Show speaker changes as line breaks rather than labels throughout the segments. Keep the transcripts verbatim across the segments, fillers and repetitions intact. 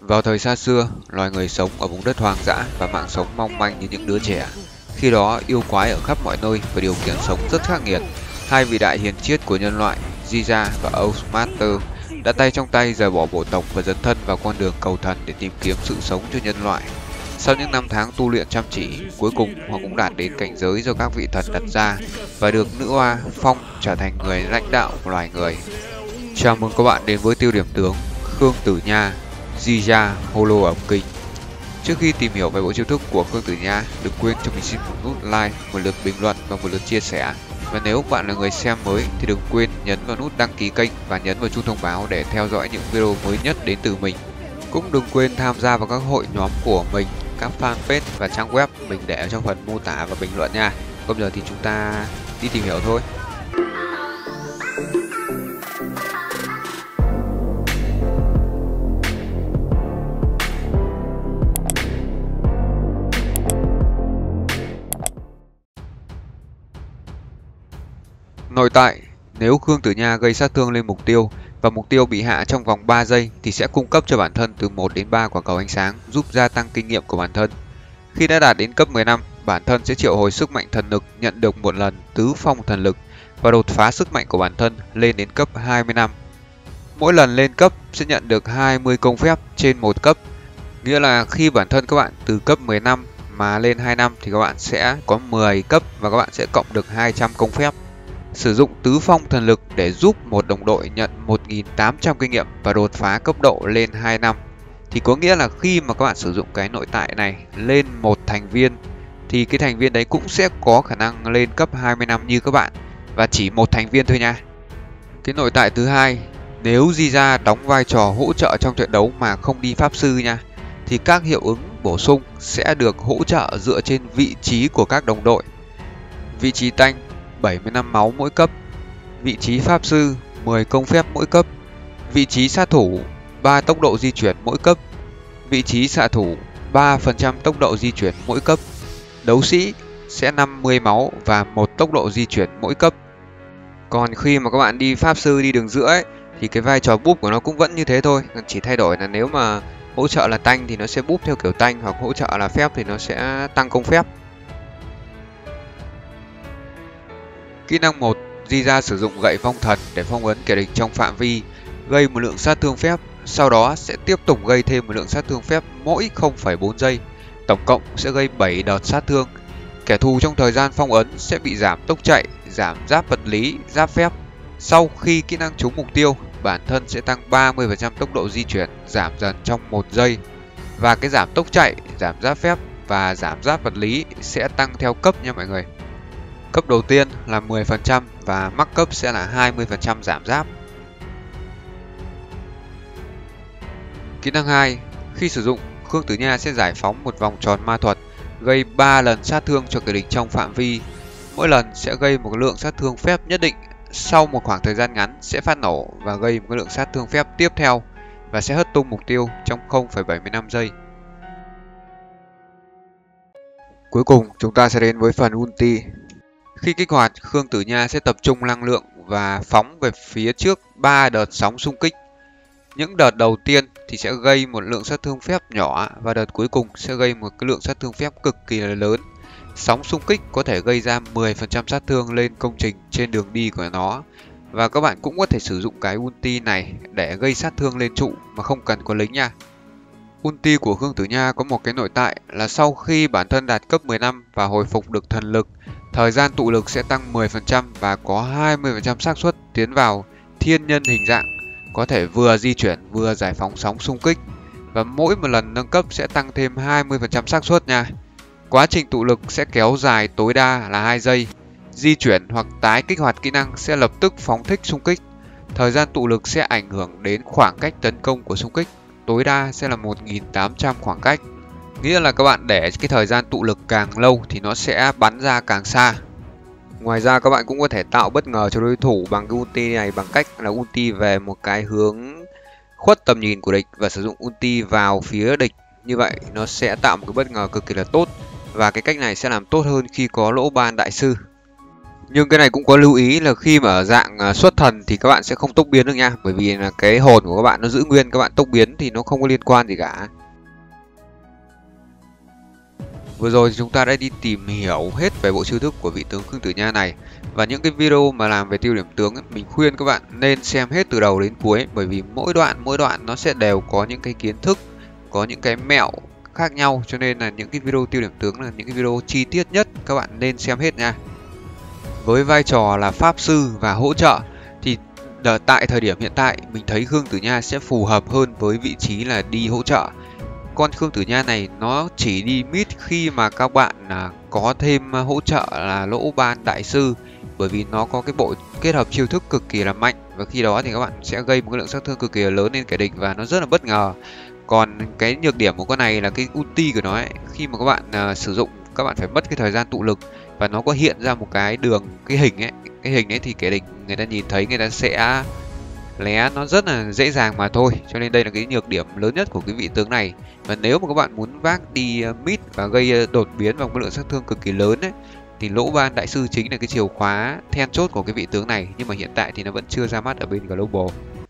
Vào thời xa xưa, loài người sống ở vùng đất hoang dã và mạng sống mong manh như những đứa trẻ. Khi đó, yêu quái ở khắp mọi nơi và điều kiện sống rất khắc nghiệt. Hai vị đại hiền triết của nhân loại, Jija và Ghostmaster, đã tay trong tay rời bỏ bộ tộc và dấn thân vào con đường cầu thần để tìm kiếm sự sống cho nhân loại. Sau những năm tháng tu luyện chăm chỉ, cuối cùng họ cũng đạt đến cảnh giới do các vị thần đặt ra và được nữ oa phong trở thành người lãnh đạo của loài người. Chào mừng các bạn đến với tiêu điểm tướng Khương Tử Nha, Jija Holo ẩm kinh. Trước khi tìm hiểu về bộ chiêu thức của Khương Tử Nha, đừng quên cho mình xin một nút like, một lượt bình luận và một lượt chia sẻ. Và nếu bạn là người xem mới thì đừng quên nhấn vào nút đăng ký kênh và nhấn vào chuông thông báo để theo dõi những video mới nhất đến từ mình. Cũng đừng quên tham gia vào các hội nhóm của mình, các fanpage và trang web mình để ở trong phần mô tả và bình luận nha. Còn giờ thì chúng ta đi tìm hiểu thôi. Nội tại, nếu Khương Tử Nha gây sát thương lên mục tiêu và mục tiêu bị hạ trong vòng ba giây thì sẽ cung cấp cho bản thân từ một đến ba quả cầu ánh sáng giúp gia tăng kinh nghiệm của bản thân. Khi đã đạt đến cấp mười lăm, bản thân sẽ triệu hồi sức mạnh thần lực nhận được một lần tứ phong thần lực và đột phá sức mạnh của bản thân lên đến cấp hai mươi lăm. Mỗi lần lên cấp sẽ nhận được hai mươi công phép trên một cấp. Nghĩa là khi bản thân các bạn từ cấp mười lăm mà lên hai mươi lăm thì các bạn sẽ có mười cấp và các bạn sẽ cộng được hai trăm công phép. Sử dụng tứ phong thần lực để giúp một đồng đội nhận một nghìn tám trăm kinh nghiệm và đột phá cấp độ lên hai mươi lăm. Thì có nghĩa là khi mà các bạn sử dụng cái nội tại này lên một thành viên thì cái thành viên đấy cũng sẽ có khả năng lên cấp hai mươi lăm như các bạn, và chỉ một thành viên thôi nha. Cái nội tại thứ hai, nếu Jija đóng vai trò hỗ trợ trong trận đấu mà không đi pháp sư nha, thì các hiệu ứng bổ sung sẽ được hỗ trợ dựa trên vị trí của các đồng đội. Vị trí tanh bảy mươi lăm máu mỗi cấp, vị trí pháp sư mười công phép mỗi cấp, vị trí sát thủ ba tốc độ di chuyển mỗi cấp, vị trí xạ thủ ba phần trăm tốc độ di chuyển mỗi cấp, đấu sĩ sẽ năm mươi máu và một tốc độ di chuyển mỗi cấp. Còn khi mà các bạn đi pháp sư, đi đường giữa ấy, thì cái vai trò búp của nó cũng vẫn như thế thôi, chỉ thay đổi là nếu mà hỗ trợ là tanh thì nó sẽ búp theo kiểu tanh, hoặc hỗ trợ là phép thì nó sẽ tăng công phép. Kỹ năng một, Jija sử dụng gậy phong thần để phong ấn kẻ địch trong phạm vi, gây một lượng sát thương phép, sau đó sẽ tiếp tục gây thêm một lượng sát thương phép mỗi không phẩy bốn giây, tổng cộng sẽ gây bảy đợt sát thương. Kẻ thù trong thời gian phong ấn sẽ bị giảm tốc chạy, giảm giáp vật lý, giáp phép. Sau khi kỹ năng trúng mục tiêu, bản thân sẽ tăng ba mươi phần trăm tốc độ di chuyển, giảm dần trong một giây. Và cái giảm tốc chạy, giảm giáp phép và giảm giáp vật lý sẽ tăng theo cấp nha mọi người. Cấp đầu tiên là mười phần trăm và mắc cấp sẽ là hai mươi phần trăm giảm giáp. Kỹ năng hai, khi sử dụng, Khương Tử Nha sẽ giải phóng một vòng tròn ma thuật, gây ba lần sát thương cho kẻ địch trong phạm vi. Mỗi lần sẽ gây một lượng sát thương phép nhất định, sau một khoảng thời gian ngắn sẽ phát nổ và gây một lượng sát thương phép tiếp theo và sẽ hất tung mục tiêu trong không phẩy bảy mươi lăm giây. Cuối cùng, chúng ta sẽ đến với phần ulti. Khi kích hoạt, Khương Tử Nha sẽ tập trung năng lượng và phóng về phía trước ba đợt sóng xung kích. Những đợt đầu tiên thì sẽ gây một lượng sát thương phép nhỏ và đợt cuối cùng sẽ gây một cái lượng sát thương phép cực kỳ là lớn. Sóng xung kích có thể gây ra mười phần trăm sát thương lên công trình trên đường đi của nó. Và các bạn cũng có thể sử dụng cái ulti này để gây sát thương lên trụ mà không cần có lính nha. Ulti của Khương Tử Nha có một cái nội tại là sau khi bản thân đạt cấp mười lăm và hồi phục được thần lực, thời gian tụ lực sẽ tăng mười phần trăm và có hai mươi phần trăm xác suất tiến vào thiên nhân hình dạng, có thể vừa di chuyển vừa giải phóng sóng xung kích, và mỗi một lần nâng cấp sẽ tăng thêm hai mươi phần trăm xác suất nha. Quá trình tụ lực sẽ kéo dài tối đa là hai giây. Di chuyển hoặc tái kích hoạt kỹ năng sẽ lập tức phóng thích xung kích. Thời gian tụ lực sẽ ảnh hưởng đến khoảng cách tấn công của xung kích, tối đa sẽ là một nghìn tám trăm khoảng cách. Nghĩa là các bạn để cái thời gian tụ lực càng lâu thì nó sẽ bắn ra càng xa. Ngoài ra các bạn cũng có thể tạo bất ngờ cho đối thủ bằng cái ulti này bằng cách là ulti về một cái hướng khuất tầm nhìn của địch và sử dụng ulti vào phía địch. Như vậy nó sẽ tạo một cái bất ngờ cực kỳ là tốt, và cái cách này sẽ làm tốt hơn khi có lỗ ban đại sư. Nhưng cái này cũng có lưu ý là khi mà ở dạng à, xuất thần thì các bạn sẽ không tốc biến được nha, bởi vì là cái hồn của các bạn nó giữ nguyên, các bạn tốc biến thì nó không có liên quan gì cả. Vừa rồi thì chúng ta đã đi tìm hiểu hết về bộ chiêu thức của vị tướng Khương Tử Nha này. Và những cái video mà làm về tiêu điểm tướng ấy, mình khuyên các bạn nên xem hết từ đầu đến cuối, bởi vì mỗi đoạn mỗi đoạn nó sẽ đều có những cái kiến thức, có những cái mẹo khác nhau, cho nên là những cái video tiêu điểm tướng là những cái video chi tiết nhất, các bạn nên xem hết nha. Với vai trò là pháp sư và hỗ trợ thì tại thời điểm hiện tại mình thấy Khương Tử Nha sẽ phù hợp hơn với vị trí là đi hỗ trợ. Con Khương Tử Nha này nó chỉ đi mid khi mà các bạn à, có thêm hỗ trợ là Lỗ Ban Đại Sư, bởi vì nó có cái bộ kết hợp chiêu thức cực kỳ là mạnh, và khi đó thì các bạn sẽ gây một cái lượng sát thương cực kỳ là lớn lên kẻ địch và nó rất là bất ngờ. Còn cái nhược điểm của con này là cái ulti của nó ấy, khi mà các bạn à, sử dụng các bạn phải mất cái thời gian tụ lực, và nó có hiện ra một cái đường cái hình ấy, cái hình ấy thì kẻ địch người ta nhìn thấy người ta sẽ lé nó rất là dễ dàng mà thôi, cho nên đây là cái nhược điểm lớn nhất của cái vị tướng này. Và nếu mà các bạn muốn vác đi mid và gây đột biến và một lượng sát thương cực kỳ lớn ấy, thì Lỗ Ban Đại Sư chính là cái chìa khóa then chốt của cái vị tướng này, nhưng mà hiện tại thì nó vẫn chưa ra mắt ở bên Global.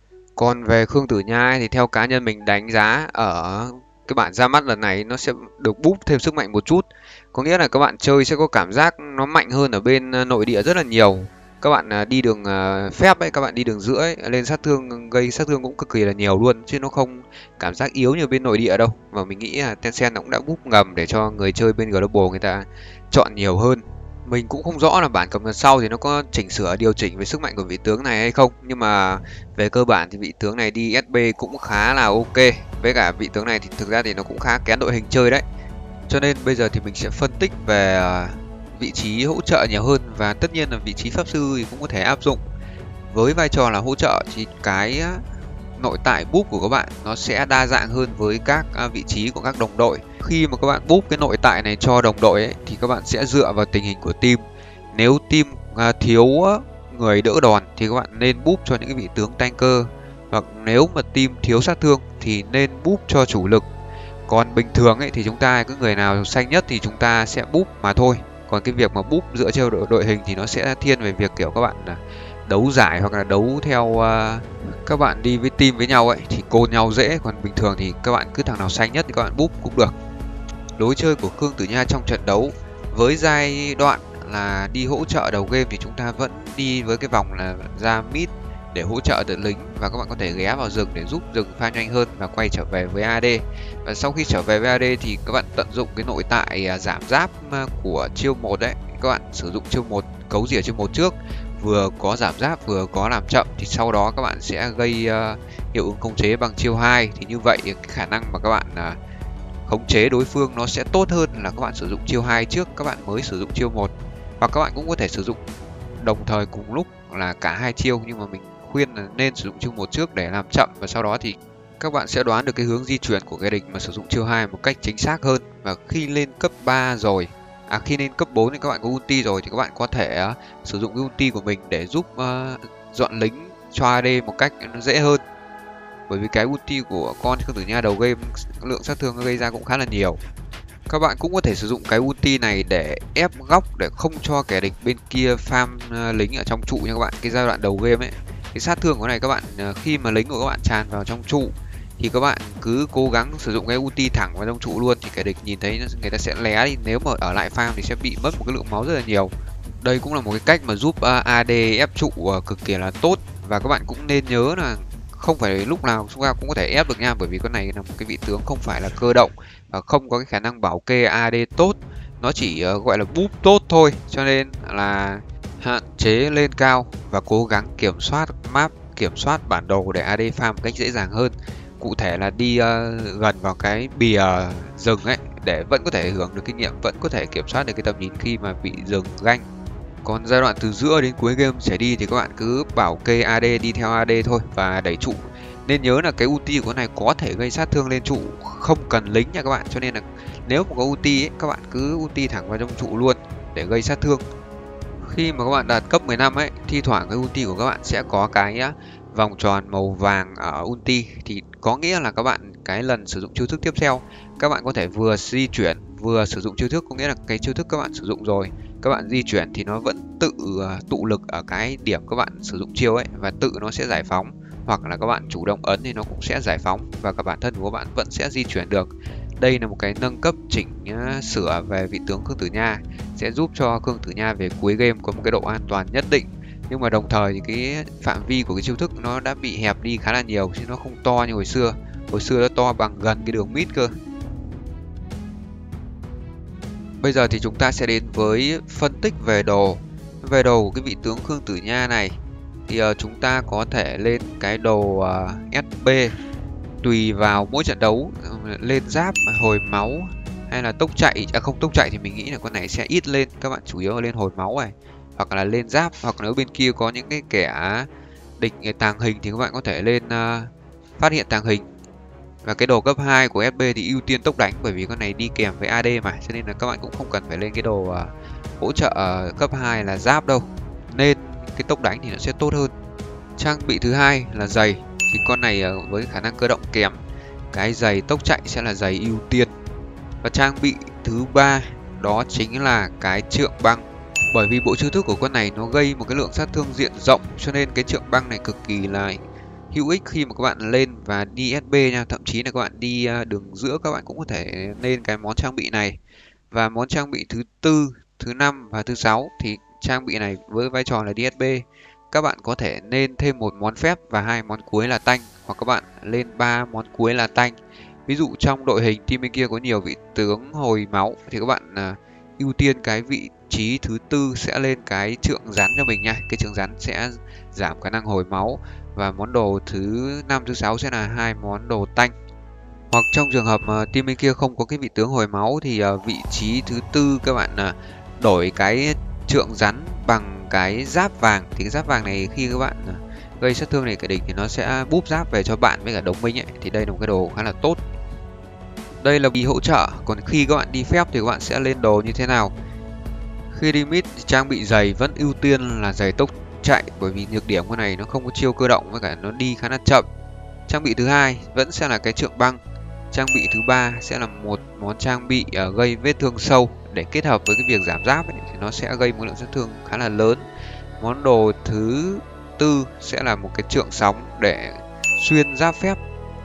Còn về Khương Tử Nha ấy, thì theo cá nhân mình đánh giá ở cái bản ra mắt lần này nó sẽ được boost thêm sức mạnh một chút, có nghĩa là các bạn chơi sẽ có cảm giác nó mạnh hơn ở bên nội địa rất là nhiều. Các bạn đi đường phép ấy, các bạn đi đường giữa ấy, lên sát thương gây sát thương cũng cực kỳ là nhiều luôn, chứ nó không cảm giác yếu như bên nội địa đâu. Và mình nghĩ là Tencent cũng đã boost ngầm để cho người chơi bên Global người ta chọn nhiều hơn. Mình cũng không rõ là bản cập nhật sau thì nó có chỉnh sửa điều chỉnh về sức mạnh của vị tướng này hay không, nhưng mà về cơ bản thì vị tướng này đi ét bê cũng khá là ok. Với cả vị tướng này thì thực ra thì nó cũng khá kén đội hình chơi đấy. Cho nên bây giờ thì mình sẽ phân tích về vị trí hỗ trợ nhiều hơn, và tất nhiên là vị trí pháp sư thì cũng có thể áp dụng. Với vai trò là hỗ trợ thì cái nội tại búp của các bạn nó sẽ đa dạng hơn với các vị trí của các đồng đội. Khi mà các bạn búp cái nội tại này cho đồng đội ấy, thì các bạn sẽ dựa vào tình hình của team. Nếu team thiếu người đỡ đòn thì các bạn nên búp cho những cái vị tướng tanker, hoặc nếu mà team thiếu sát thương thì nên búp cho chủ lực. Còn bình thường ấy thì chúng ta cứ người nào xanh nhất thì chúng ta sẽ búp mà thôi. Còn cái việc mà búp dựa theo đội, đội hình thì nó sẽ thiên về việc kiểu các bạn đấu giải hoặc là đấu theo uh, các bạn đi với team với nhau ấy thì côn nhau dễ. Còn bình thường thì các bạn cứ thằng nào xanh nhất thì các bạn búp cũng được. Lối chơi của Khương Tử Nha trong trận đấu với giai đoạn là đi hỗ trợ đầu game thì chúng ta vẫn đi với cái vòng là ra mid để hỗ trợ đội lính, và các bạn có thể ghé vào rừng để giúp rừng pha nhanh hơn và quay trở về với a đê. Và sau khi trở về với a đê thì các bạn tận dụng cái nội tại giảm giáp của chiêu một đấy, các bạn sử dụng chiêu một cấu rỉa chiêu một trước, vừa có giảm giáp vừa có làm chậm, thì sau đó các bạn sẽ gây uh, hiệu ứng khống chế bằng chiêu hai. Thì như vậy cái khả năng mà các bạn uh, khống chế đối phương nó sẽ tốt hơn là các bạn sử dụng chiêu hai trước các bạn mới sử dụng chiêu một, hoặc các bạn cũng có thể sử dụng đồng thời cùng lúc là cả hai chiêu, nhưng mà mình khuyên là nên sử dụng chiêu một trước để làm chậm, và sau đó thì các bạn sẽ đoán được cái hướng di chuyển của kẻ địch mà sử dụng chiêu hai một cách chính xác hơn. Và khi lên cấp ba rồi, à khi lên cấp bốn thì các bạn có ulti rồi thì các bạn có thể uh, sử dụng cái ulti của mình để giúp uh, dọn lính cho a đê một cách nó dễ hơn. Bởi vì cái ulti của con Khương Tử Nha đầu game lượng sát thương gây ra cũng khá là nhiều. Các bạn cũng có thể sử dụng cái ulti này để ép góc để không cho kẻ địch bên kia farm uh, lính ở trong trụ nha các bạn. Cái giai đoạn đầu game ấy, cái sát thương của này các bạn uh, khi mà lính của các bạn tràn vào trong trụ thì các bạn cứ cố gắng sử dụng cái ulti thẳng vào trong trụ luôn, thì kẻ địch nhìn thấy người ta sẽ lé đi, nếu mà ở lại farm thì sẽ bị mất một cái lượng máu rất là nhiều. Đây cũng là một cái cách mà giúp uh, a đê ép trụ uh, cực kỳ là tốt. Và các bạn cũng nên nhớ là không phải lúc nào chúng ta cũng có thể ép được nha, bởi vì con này là một cái vị tướng không phải là cơ động và không có cái khả năng bảo kê a đê tốt, nó chỉ uh, gọi là búp tốt thôi, cho nên là hạn chế lên cao và cố gắng kiểm soát map, kiểm soát bản đồ để a đê farm một cách dễ dàng hơn. Cụ thể là đi uh, gần vào cái bìa rừng ấy để vẫn có thể hưởng được kinh nghiệm, vẫn có thể kiểm soát được cái tầm nhìn khi mà bị rừng ganh. Còn giai đoạn từ giữa đến cuối game trở đi thì các bạn cứ bảo kê a đê, đi theo a đê thôi và đẩy trụ. Nên nhớ là cái ulti của con này có thể gây sát thương lên trụ, không cần lính nha các bạn. Cho nên là nếu mà có ulti ấy, các bạn cứ ulti thẳng vào trong trụ luôn để gây sát thương. Khi mà các bạn đạt cấp mười lăm ấy, thi thoảng cái ulti của các bạn sẽ có cái vòng tròn màu vàng ở ulti, thì có nghĩa là các bạn cái lần sử dụng chiêu thức tiếp theo các bạn có thể vừa di chuyển vừa sử dụng chiêu thức, có nghĩa là cái chiêu thức các bạn sử dụng rồi, các bạn di chuyển thì nó vẫn tự tụ lực ở cái điểm các bạn sử dụng chiêu ấy và tự nó sẽ giải phóng, hoặc là các bạn chủ động ấn thì nó cũng sẽ giải phóng và cả bản thân của các bạn vẫn sẽ di chuyển được. Đây là một cái nâng cấp chỉnh uh, sửa về vị tướng Khương Tử Nha, sẽ giúp cho Khương Tử Nha về cuối game có một cái độ an toàn nhất định. Nhưng mà đồng thời thì cái phạm vi của cái chiêu thức nó đã bị hẹp đi khá là nhiều, chứ nó không to như hồi xưa. Hồi xưa nó to bằng gần cái đường mid cơ. Bây giờ thì chúng ta sẽ đến với phân tích về đồ. Về đồ của cái vị tướng Khương Tử Nha này thì uh, chúng ta có thể lên cái đồ uh, ét bê tùy vào mỗi trận đấu, lên giáp, hồi máu hay là tốc chạy. À không, tốc chạy thì mình nghĩ là con này sẽ ít lên, các bạn chủ yếu là lên hồi máu này, hoặc là lên giáp, hoặc nếu bên kia có những cái kẻ địch tàng hình thì các bạn có thể lên uh, phát hiện tàng hình. Và cái đồ cấp hai của ét bê thì ưu tiên tốc đánh, bởi vì con này đi kèm với a đê mà, cho nên là các bạn cũng không cần phải lên cái đồ uh, hỗ trợ uh, cấp hai là giáp đâu, nên cái tốc đánh thì nó sẽ tốt hơn. Trang bị thứ hai là giày, thì con này uh, với khả năng cơ động kém, cái giày tốc chạy sẽ là giày ưu tiên. Và trang bị thứ ba đó chính là cái trượng băng, bởi vì bộ chiêu thức của con này nó gây một cái lượng sát thương diện rộng, cho nên cái trượng băng này cực kỳ là hữu ích khi mà các bạn lên và đi ét bê nha. Thậm chí là các bạn đi đường giữa các bạn cũng có thể lên cái món trang bị này. Và món trang bị thứ tư, thứ năm và thứ sáu thì trang bị này với vai trò là đi ét bê, các bạn có thể nên thêm một món phép và hai món cuối là tanh, hoặc các bạn lên ba món cuối là tanh. Ví dụ trong đội hình team bên kia có nhiều vị tướng hồi máu thì các bạn uh, ưu tiên cái vị trí thứ tư sẽ lên cái trượng rắn cho mình nha. Cái trượng rắn sẽ giảm khả năng hồi máu. Và món đồ thứ năm, thứ sáu sẽ là hai món đồ tanh. Hoặc trong trường hợp mà team bên kia không có cái vị tướng hồi máu thì uh, vị trí thứ tư các bạn uh, đổi cái trượng rắn bằng cái giáp vàng. Thì cái giáp vàng này khi các bạn uh, gây sát thương này kẻ địch thì nó sẽ búp giáp về cho bạn với cả đồng minh ấy. Thì đây là một cái đồ khá là tốt. Đây là đi hỗ trợ. Còn khi các bạn đi phép thì các bạn sẽ lên đồ như thế nào? Khi đi mid thì trang bị giày vẫn ưu tiên là giày tốc chạy, bởi vì nhược điểm của này nó không có chiêu cơ động với cả nó đi khá là chậm. Trang bị thứ hai vẫn sẽ là cái trượng băng. Trang bị thứ ba sẽ là một món trang bị uh, gây vết thương sâu, để kết hợp với cái việc giảm giáp ấy, thì nó sẽ gây một lượng sát thương khá là lớn. Món đồ thứ tư sẽ là một cái trượng sóng để xuyên giáp phép.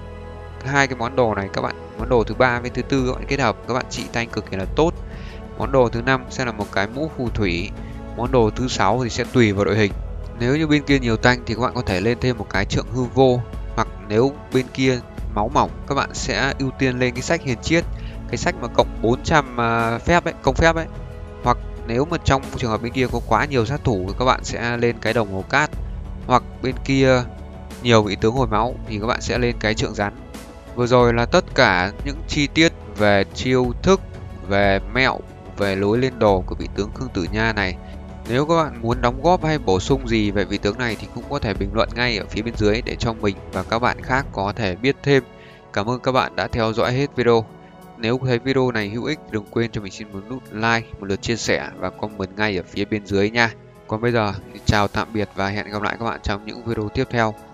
Hai cái món đồ này các bạn, món đồ thứ ba với thứ tư các bạn kết hợp, các bạn trị tanh cực kỳ là tốt. Món đồ thứ năm sẽ là một cái mũ phù thủy. Món đồ thứ sáu thì sẽ tùy vào đội hình. Nếu như bên kia nhiều tanh thì các bạn có thể lên thêm một cái trượng hư vô, hoặc nếu bên kia máu mỏng các bạn sẽ ưu tiên lên cái sách hiền chiết, cái sách mà cộng bốn trăm uh, phép ấy, công phép ấy. Hoặc nếu mà trong trường hợp bên kia có quá nhiều sát thủ thì các bạn sẽ lên cái đồng màu cát. Hoặc bên kia nhiều vị tướng hồi máu thì các bạn sẽ lên cái trượng rắn. Vừa rồi là tất cả những chi tiết về chiêu thức, về mẹo, về lối lên đồ của vị tướng Khương Tử Nha này. Nếu các bạn muốn đóng góp hay bổ sung gì về vị tướng này thì cũng có thể bình luận ngay ở phía bên dưới để cho mình và các bạn khác có thể biết thêm. Cảm ơn các bạn đã theo dõi hết video. Nếu thấy video này hữu ích, đừng quên cho mình xin một nút like, một lượt chia sẻ và comment ngay ở phía bên dưới nha. Còn bây giờ thì chào tạm biệt và hẹn gặp lại các bạn trong những video tiếp theo.